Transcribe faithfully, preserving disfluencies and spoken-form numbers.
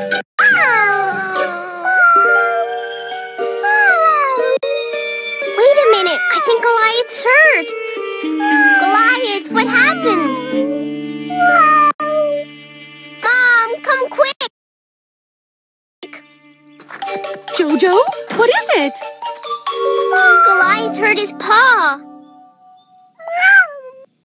Wait a minute, I think Goliath's hurt. Goliath, what happened? Mom, come quick! Jojo, what is it? Goliath hurt his paw.